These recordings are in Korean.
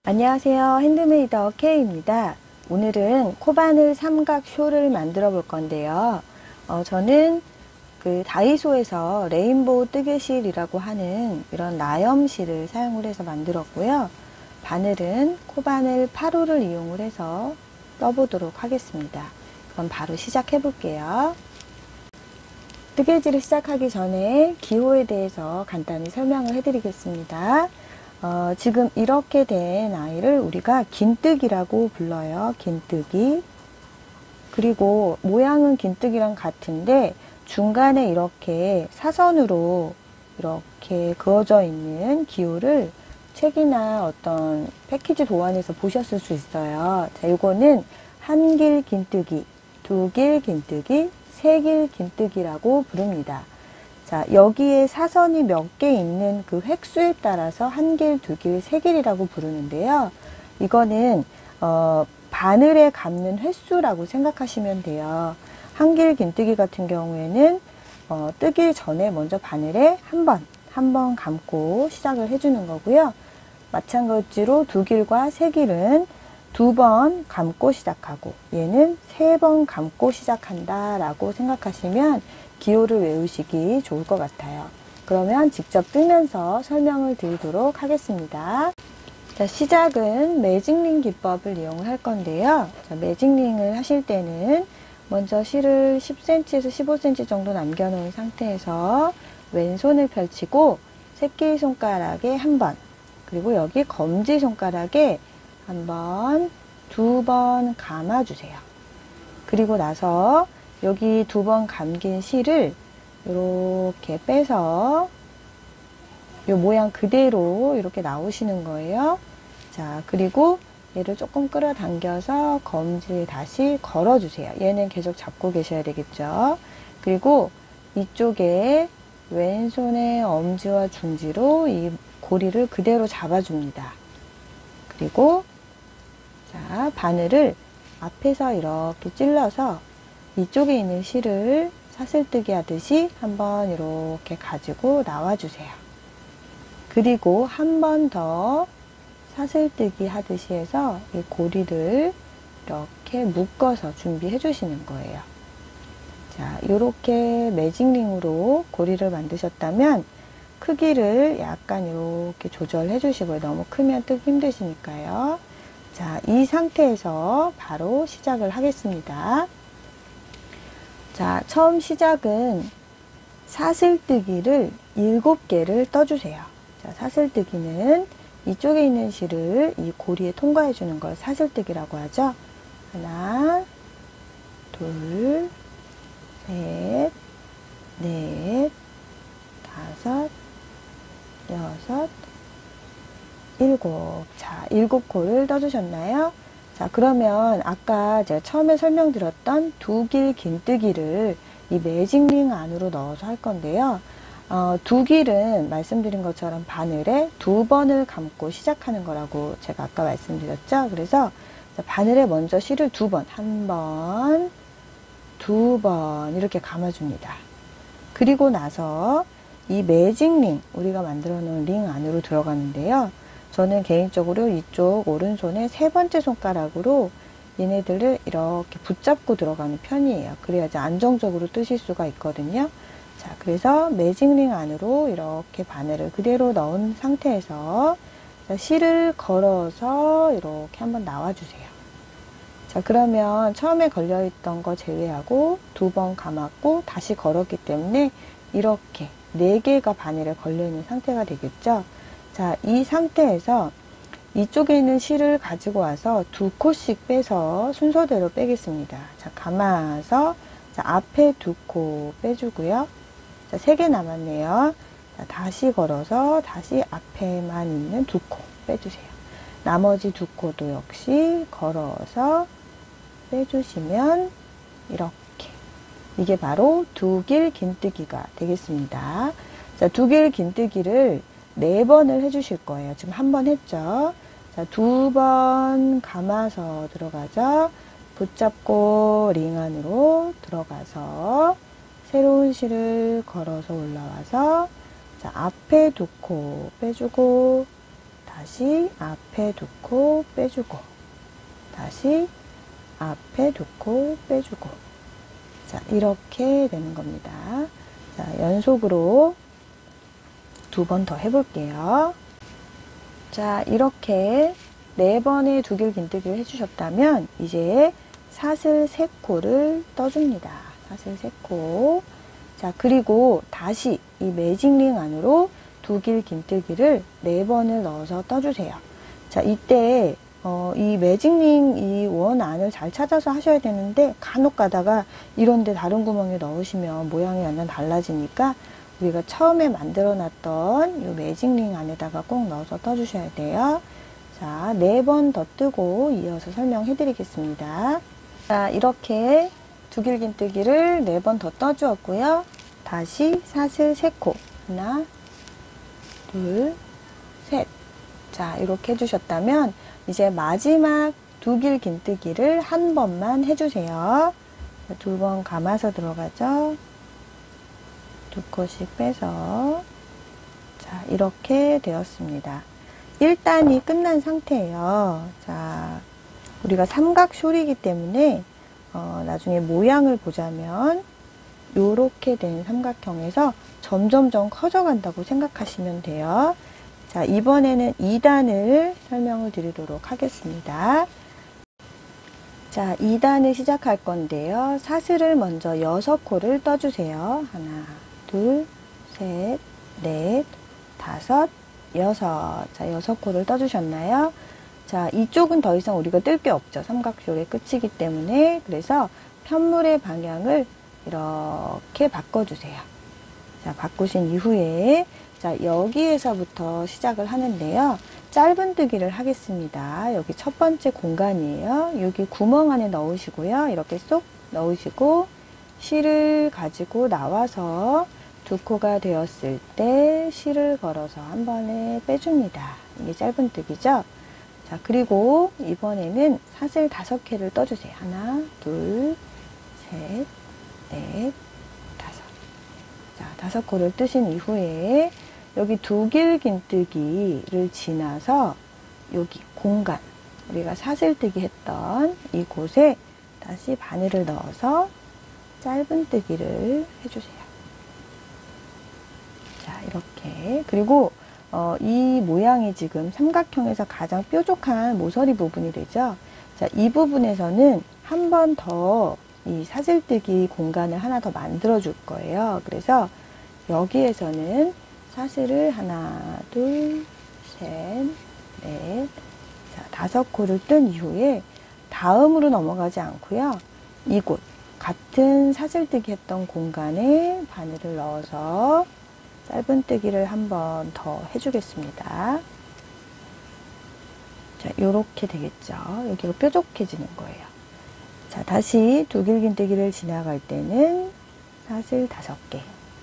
안녕하세요. 핸드메이더 K입니다. 오늘은 코바늘 삼각쇼를 만들어 볼 건데요. 저는 그 다이소에서 레인보우 뜨개실이라고 하는 이런 나염실을 사용을 해서 만들었고요. 바늘은 코바늘 8호를 이용을 해서 떠보도록 하겠습니다. 그럼 바로 시작해 볼게요. 뜨개질을 시작하기 전에 기호에 대해서 간단히 설명을 해 드리겠습니다. 지금 이렇게 된 아이를 우리가 긴뜨기라고 불러요. 긴뜨기. 그리고 모양은 긴뜨기랑 같은데 중간에 이렇게 사선으로 이렇게 그어져 있는 기호를 책이나 어떤 패키지 도안에서 보셨을 수 있어요. 자, 이거는 한길 긴뜨기, 두길 긴뜨기, 세길 긴뜨기라고 부릅니다. 자, 여기에 사선이 몇 개 있는 그 획수에 따라서 한 길, 두 길, 세 길이라고 부르는데요. 이거는 바늘에 감는 횟수라고 생각하시면 돼요. 한 길 긴뜨기 같은 경우에는 뜨기 전에 먼저 바늘에 한 번 감고 시작을 해주는 거고요. 마찬가지로 두 길과 세 길은 두 번 감고 시작하고 얘는 세 번 감고 시작한다 라고 생각하시면 기호를 외우시기 좋을 것 같아요. 그러면 직접 뜨면서 설명을 드리도록 하겠습니다. 자, 시작은 매직링 기법을 이용을 할 건데요. 자, 매직링을 하실 때는 먼저 실을 10cm에서 15cm 정도 남겨 놓은 상태에서 왼손을 펼치고 새끼손가락에 한 번, 그리고 여기 검지손가락에 한 번, 두 번 감아주세요. 그리고 나서 여기 두 번 감긴 실을 이렇게 빼서 이 모양 그대로 이렇게 나오시는 거예요. 자, 그리고 얘를 조금 끌어당겨서 검지에 다시 걸어주세요. 얘는 계속 잡고 계셔야 되겠죠. 그리고 이쪽에 왼손의 엄지와 중지로 이 고리를 그대로 잡아줍니다. 그리고 자, 바늘을 앞에서 이렇게 찔러서 이쪽에 있는 실을 사슬뜨기 하듯이 한번 이렇게 가지고 나와주세요. 그리고 한 번 더 사슬뜨기 하듯이 해서 이 고리를 이렇게 묶어서 준비해 주시는 거예요. 자, 이렇게 매직링으로 고리를 만드셨다면 크기를 약간 이렇게 조절해 주시고요. 너무 크면 뜨기 힘드시니까요. 자, 이 상태에서 바로 시작을 하겠습니다. 자, 처음 시작은 사슬뜨기를 7개를 떠주세요. 자, 사슬뜨기는 이쪽에 있는 실을 이 고리에 통과해 주는 걸 사슬뜨기라고 하죠. 하나, 둘, 셋, 넷, 다섯, 여섯, 일곱. 자, 7코를 떠주셨나요? 자, 그러면 아까 제가 처음에 설명드렸던 두 길 긴뜨기를 이 매직링 안으로 넣어서 할 건데요. 두 길은 말씀드린 것처럼 바늘에 두 번을 감고 시작하는 거라고 제가 아까 말씀드렸죠. 그래서 바늘에 먼저 실을 두 번, 한 번, 두 번 이렇게 감아줍니다. 그리고 나서 이 매직링, 우리가 만들어 놓은 링 안으로 들어가는데요. 저는 개인적으로 이쪽 오른손의 세 번째 손가락으로 얘네들을 이렇게 붙잡고 들어가는 편이에요. 그래야지 안정적으로 뜨실 수가 있거든요. 자, 그래서 매직링 안으로 이렇게 바늘을 그대로 넣은 상태에서 실을 걸어서 이렇게 한번 나와주세요. 자, 그러면 처음에 걸려있던 거 제외하고 두 번 감았고 다시 걸었기 때문에 이렇게 4개가 바늘에 걸려있는 상태가 되겠죠. 자, 이 상태에서 이쪽에 있는 실을 가지고 와서 2코씩 빼서 순서대로 빼겠습니다. 자, 감아서 자, 앞에 2코 빼주고요. 자, 3개 남았네요. 자, 다시 걸어서 다시 앞에만 있는 2코 빼주세요. 나머지 2코도 역시 걸어서 빼주시면 이렇게, 이게 바로 두 길 긴뜨기가 되겠습니다. 자, 두 길 긴뜨기를 4번을 해주실 거예요. 지금 한 번 했죠. 자, 2번 감아서 들어가죠. 붙잡고 링 안으로 들어가서 새로운 실을 걸어서 올라와서 자, 앞에 2코 빼주고 다시 앞에 두 코 빼주고, 다시 앞에 두 코 빼주고. 자, 이렇게 되는 겁니다. 자, 연속으로 두 번 더 해볼게요. 자, 이렇게 4번의 두길 긴뜨기를 해주셨다면 이제 사슬 3코를 떠줍니다. 사슬 3코. 자, 그리고 다시 이 매직링 안으로 두길 긴뜨기를 4번을 넣어서 떠주세요. 자, 이때 이 매직링 이 원 안을 잘 찾아서 하셔야 되는데 간혹 가다가 이런데 다른 구멍에 넣으시면 모양이 완전 달라지니까 우리가 처음에 만들어 놨던 이 매직링 안에다가 꼭 넣어서 떠주셔야 돼요. 자, 4번 더 뜨고 이어서 설명해 드리겠습니다. 자, 이렇게 두길 긴뜨기를 4번 더 떠주었고요. 다시 사슬 3코. 하나, 둘, 셋. 자, 이렇게 해주셨다면 이제 마지막 두길 긴뜨기를 한 번만 해주세요. 2번 감아서 들어가죠. 2코씩 빼서. 자, 이렇게 되었습니다. 1단이 끝난 상태예요. 자, 우리가 삼각숄이기 때문에 나중에 모양을 보자면 요렇게 된 삼각형에서 점점점 커져간다고 생각하시면 돼요. 자, 이번에는 2단을 설명을 드리도록 하겠습니다. 자, 2단을 시작할 건데요. 사슬을 먼저 6코를 떠주세요. 하나, 둘, 셋, 넷, 다섯, 여섯. 자, 6코를 떠주셨나요? 자, 이쪽은 더 이상 우리가 뜰 게 없죠. 삼각숄의 끝이기 때문에. 그래서 편물의 방향을 이렇게 바꿔주세요. 자, 바꾸신 이후에 자, 여기에서부터 시작을 하는데요. 짧은뜨기를 하겠습니다. 여기 첫 번째 공간이에요. 여기 구멍 안에 넣으시고요. 이렇게 쏙 넣으시고 실을 가지고 나와서 2코가 되었을 때 실을 걸어서 한 번에 빼줍니다. 이게 짧은뜨기죠. 자, 그리고 이번에는 사슬 5개를 떠주세요. 하나, 둘, 셋, 넷, 다섯. 자, 5코를 뜨신 이후에 여기 두길 긴뜨기를 지나서 여기 공간, 우리가 사슬뜨기 했던 이곳에 다시 바늘을 넣어서 짧은뜨기를 해주세요. 자, 이렇게. 그리고 이 모양이 지금 삼각형에서 가장 뾰족한 모서리 부분이 되죠. 자, 이 부분에서는 한 번 더 이 사슬뜨기 공간을 하나 더 만들어 줄 거예요. 그래서 여기에서는 사슬을 하나, 둘, 셋, 넷, 자, 5코를 뜬 이후에 다음으로 넘어가지 않고요. 이곳 같은 사슬뜨기 했던 공간에 바늘을 넣어서 짧은뜨기를 한 번 더 해주겠습니다. 자, 요렇게 되겠죠. 여기가 뾰족해지는 거예요. 자, 다시 두길 긴뜨기를 지나갈 때는 사슬 5개.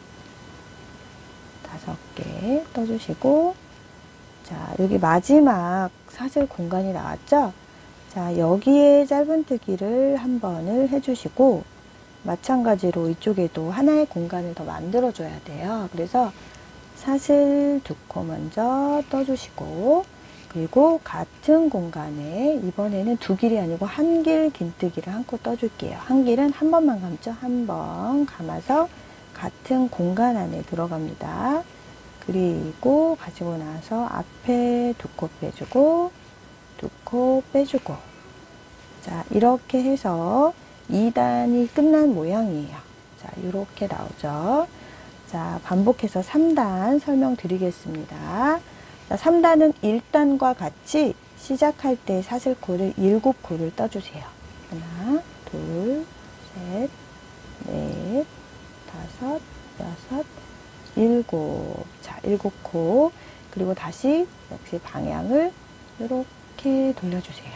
5개 떠주시고, 자, 여기 마지막 사슬 공간이 나왔죠? 자, 여기에 짧은뜨기를 한 번을 해주시고, 마찬가지로 이쪽에도 하나의 공간을 더 만들어줘야 돼요. 그래서 사슬 2코 먼저 떠주시고, 그리고 같은 공간에 이번에는 두길이 아니고 한길 긴뜨기를 한 코 떠줄게요. 한길은 한 번만 감죠. 한 번 감아서 같은 공간 안에 들어갑니다. 그리고 가지고 나서 앞에 2코 빼주고 2코 빼주고, 자, 이렇게 해서 2단이 끝난 모양이에요. 자, 이렇게 나오죠. 자, 반복해서 3단 설명드리겠습니다. 자, 3단은 1단과 같이 시작할 때 사슬코를 7코를 떠주세요. 하나, 둘, 셋, 넷, 다섯, 여섯, 7. 자, 7코. 그리고 다시 역시 방향을 이렇게 돌려주세요.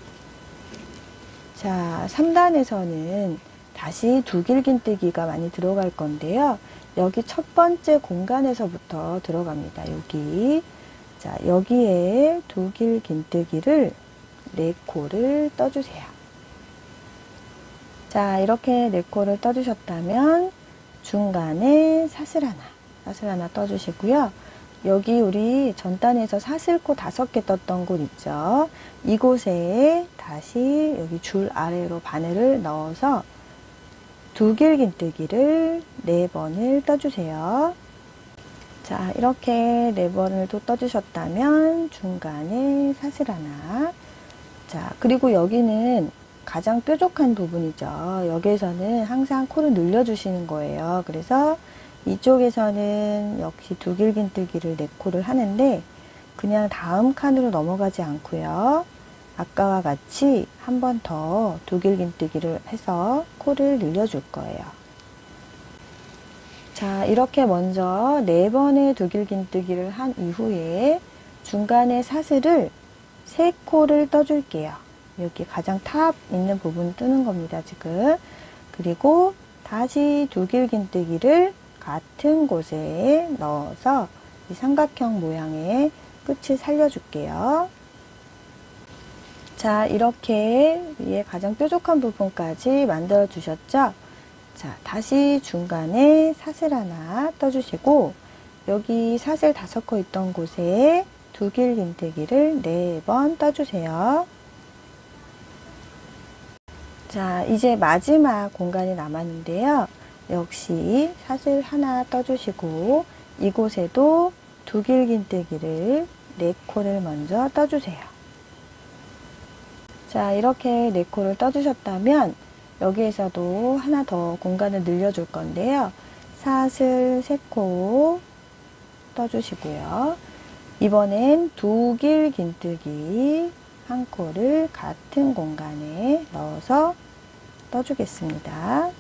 자, 3단에서는 다시 두길 긴뜨기가 많이 들어갈 건데요. 여기 첫 번째 공간에서부터 들어갑니다. 여기. 자, 여기에 두길 긴뜨기를 4코를 떠주세요. 자, 이렇게 4코를 떠주셨다면 중간에 사슬 하나 떠주시고요. 여기 우리 전단에서 사슬코 5개 떴던 곳 있죠. 이곳에 다시 여기 줄 아래로 바늘을 넣어서 두길긴뜨기를 4번을 떠주세요. 자, 이렇게 4번을 또 떠주셨다면 중간에 사슬 하나. 자, 그리고 여기는 가장 뾰족한 부분이죠. 여기에서는 항상 코를 늘려주시는 거예요. 그래서 이쪽에서는 역시 두길긴뜨기를 4코를 하는데 그냥 다음 칸으로 넘어가지 않고요. 아까와 같이 한 번 더 두길긴뜨기를 해서 코를 늘려줄 거예요. 자, 이렇게 먼저 4번의 두길긴뜨기를 한 이후에 중간에 사슬을 3코를 떠줄게요. 여기 가장 탑 있는 부분 뜨는 겁니다, 지금. 그리고 다시 두길긴뜨기를 같은 곳에 넣어서 이 삼각형 모양의 끝을 살려줄게요. 자, 이렇게 위에 가장 뾰족한 부분까지 만들어 주셨죠? 자, 다시 중간에 사슬 하나 떠주시고 여기 사슬 5코 있던 곳에 두길긴뜨기를 4번 떠주세요. 자, 이제 마지막 공간이 남았는데요. 역시 사슬 하나 떠주시고 이곳에도 두길긴뜨기를 4코를 먼저 떠주세요. 자, 이렇게 4코를 떠주셨다면 여기에서도 하나 더 공간을 늘려줄 건데요. 사슬 3코 떠주시고요. 이번엔 두길긴뜨기 1코를 같은 공간에 넣어서 떠주겠습니다.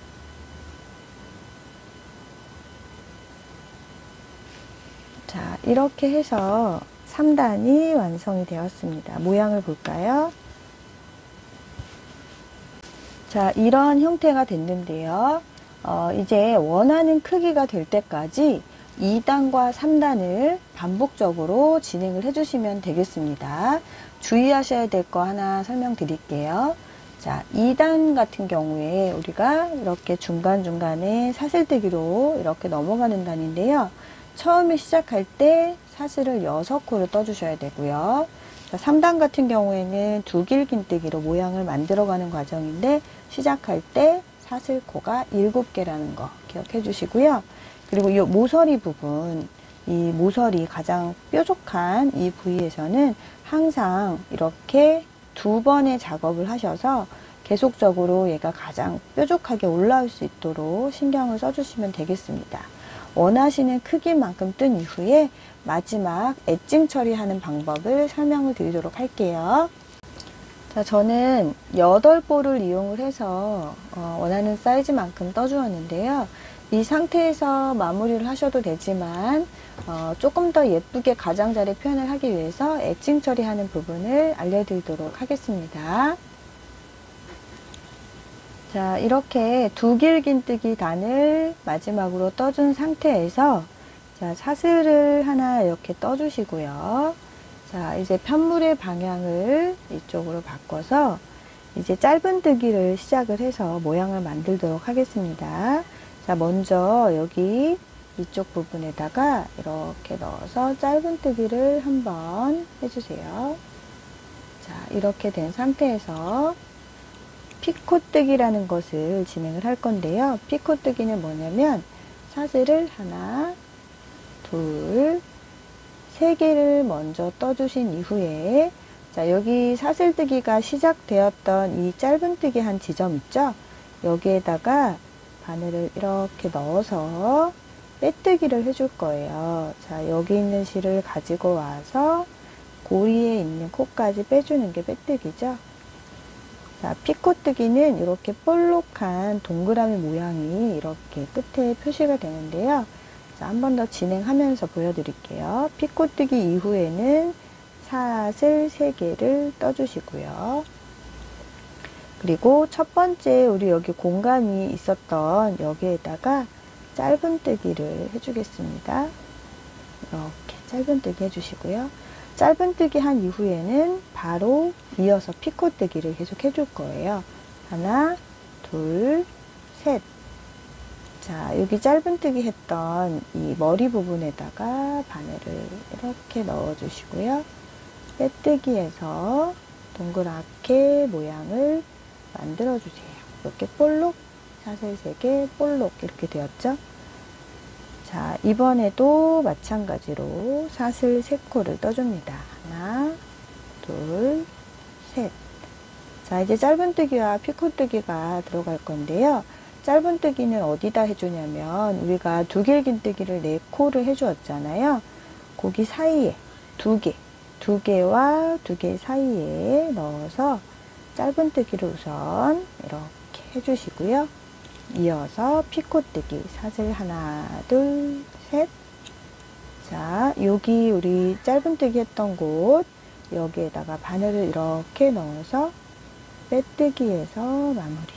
자, 이렇게 해서 3단이 완성이 되었습니다. 모양을 볼까요? 자, 이런 형태가 됐는데요. 이제 원하는 크기가 될 때까지 2단과 3단을 반복적으로 진행을 해주시면 되겠습니다. 주의하셔야 될 거 하나 설명드릴게요. 자, 2단 같은 경우에 우리가 이렇게 중간중간에 사슬뜨기로 이렇게 넘어가는 단인데요. 처음에 시작할 때 사슬을 6코를 떠주셔야 되고요. 자, 3단 같은 경우에는 두길긴뜨기로 모양을 만들어가는 과정인데 시작할 때 사슬코가 7개라는 거 기억해 주시고요. 그리고 이 모서리 부분, 이 모서리 가장 뾰족한 이 부위에서는 항상 이렇게 2번의 작업을 하셔서 계속적으로 얘가 가장 뾰족하게 올라올 수 있도록 신경을 써주시면 되겠습니다. 원하시는 크기만큼 뜬 이후에 마지막 엣징 처리하는 방법을 설명을 드리도록 할게요. 자, 저는 8볼을 이용을 해서 원하는 사이즈만큼 떠주었는데요. 이 상태에서 마무리를 하셔도 되지만 조금 더 예쁘게 가장자리 표현을 하기 위해서 엣징 처리하는 부분을 알려드리도록 하겠습니다. 자, 이렇게 두길긴뜨기 단을 마지막으로 떠준 상태에서 자, 사슬을 하나 이렇게 떠주시고요. 자, 이제 편물의 방향을 이쪽으로 바꿔서 이제 짧은뜨기를 시작을 해서 모양을 만들도록 하겠습니다. 자, 먼저 여기 이쪽 부분에다가 이렇게 넣어서 짧은뜨기를 한번 해주세요. 자, 이렇게 된 상태에서 피코뜨기라는 것을 진행을 할 건데요. 피코뜨기는 뭐냐면 사슬을 하나, 둘, 3개를 먼저 떠주신 이후에 자, 여기 사슬뜨기가 시작되었던 이 짧은뜨기 한 지점 있죠? 여기에다가 바늘을 이렇게 넣어서 빼뜨기를 해줄 거예요. 자, 여기 있는 실을 가지고 와서 고리에 있는 코까지 빼주는 게 빼뜨기죠. 자, 피코뜨기는 이렇게 볼록한 동그라미 모양이 이렇게 끝에 표시가 되는데요. 자, 한 번 더 진행하면서 보여드릴게요. 피코뜨기 이후에는 사슬 3개를 떠주시고요. 그리고 첫 번째 우리 여기 공간이 있었던 여기에다가 짧은뜨기를 해주겠습니다. 이렇게 짧은뜨기 해주시고요. 짧은뜨기 한 이후에는 바로 이어서 피코뜨기를 계속 해줄 거예요. 하나, 둘, 셋. 자, 여기 짧은뜨기 했던 이 머리 부분에다가 바늘을 이렇게 넣어 주시고요. 빼뜨기해서 동그랗게 모양을 만들어 주세요. 이렇게 볼록, 사슬 3개, 볼록 이렇게 되었죠? 자, 이번에도 마찬가지로 사슬 3코를 떠줍니다. 하나, 둘, 셋. 자, 이제 짧은뜨기와 피코뜨기가 들어갈 건데요. 짧은뜨기는 어디다 해주냐면 우리가 두길긴뜨기를 4코를 해주었잖아요. 거기 사이에 두 개와 2개 사이에 넣어서 짧은뜨기를 우선 이렇게 해주시고요. 이어서 피코뜨기 사슬 하나, 둘, 셋. 자, 여기 우리 짧은뜨기 했던 곳 여기에다가 바늘을 이렇게 넣어서 빼뜨기해서 마무리.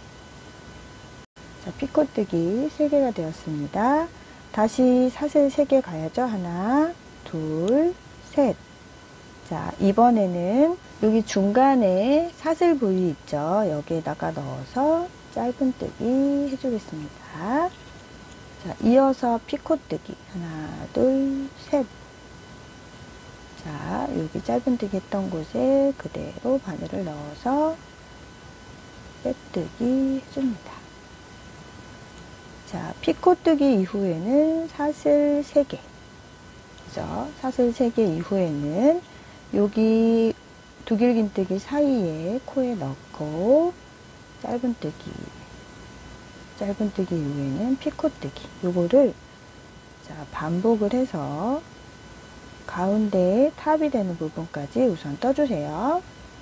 자, 피코뜨기 3개가 되었습니다. 다시 사슬 3개 가야죠. 하나, 둘, 셋. 자, 이번에는 여기 중간에 사슬 부위 있죠. 여기에다가 넣어서 짧은뜨기 해주겠습니다. 자, 이어서 피코뜨기 하나, 둘, 셋. 자, 여기 짧은뜨기 했던 곳에 그대로 바늘을 넣어서 빼뜨기 해줍니다. 자, 피코뜨기 이후에는 사슬 3개. 그죠? 사슬 3개 이후에는 여기 두길긴뜨기 사이에 코에 넣고 짧은뜨기 이후에는 피코뜨기. 요거를 자, 반복을 해서 가운데에 탑이 되는 부분까지 우선 떠주세요.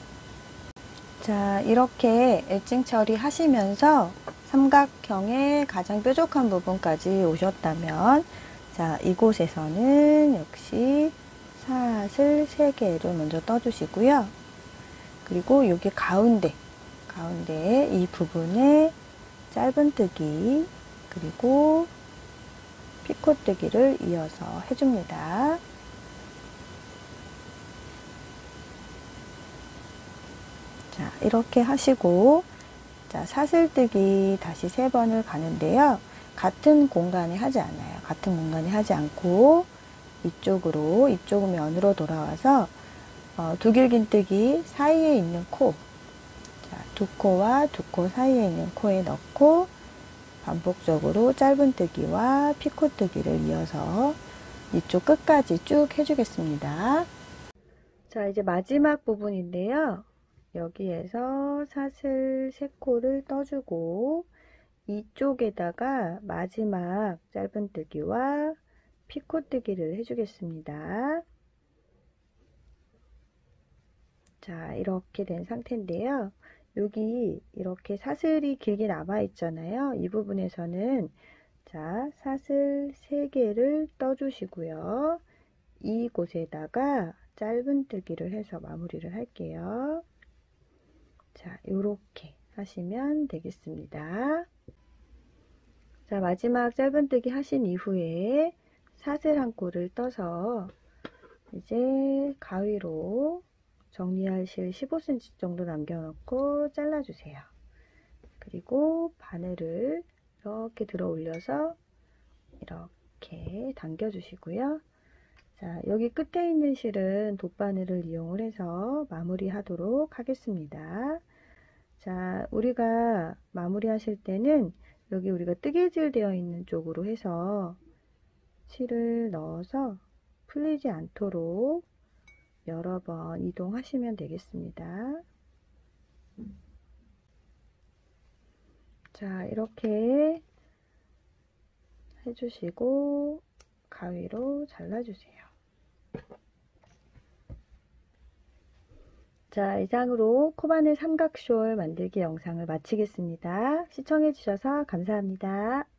자, 이렇게 엣징 처리하시면서 삼각형의 가장 뾰족한 부분까지 오셨다면 자, 이곳에서는 역시 사슬 3개를 먼저 떠주시고요. 그리고 여기 가운데 이 부분에 짧은뜨기 그리고 피코뜨기를 이어서 해줍니다. 자, 이렇게 하시고 자, 사슬뜨기 다시 3번을 가는데요. 같은 공간에 하지 않아요. 같은 공간에 하지 않고 이쪽 면으로 돌아와서 두길긴뜨기 사이에 있는 코, 자, 2코와 2코 사이에 있는 코에 넣고 반복적으로 짧은뜨기와 피코뜨기를 이어서 이쪽 끝까지 쭉 해주겠습니다. 자, 이제 마지막 부분인데요. 여기에서 사슬 3코를 떠주고 이쪽에다가 마지막 짧은뜨기와 피코뜨기를 해주겠습니다. 자, 이렇게 된 상태인데요. 여기 이렇게 사슬이 길게 남아 있잖아요. 이 부분에서는 자, 사슬 3개를 떠주시고요. 이곳에다가 짧은뜨기를 해서 마무리를 할게요. 자, 요렇게 하시면 되겠습니다. 자, 마지막 짧은뜨기 하신 이후에 사슬 1코를 떠서 이제 가위로 정리할 실 15cm 정도 남겨놓고 잘라주세요. 그리고 바늘을 이렇게 들어 올려서 이렇게 당겨주시고요. 자, 여기 끝에 있는 실은 돗바늘을 이용을 해서 마무리 하도록 하겠습니다. 자, 우리가 마무리 하실 때는 여기 우리가 뜨개질 되어 있는 쪽으로 해서 실을 넣어서 풀리지 않도록 여러 번 이동하시면 되겠습니다. 자, 이렇게 해주시고 가위로 잘라주세요. 자, 이상으로 코바늘 삼각숄 만들기 영상을 마치겠습니다. 시청해주셔서 감사합니다.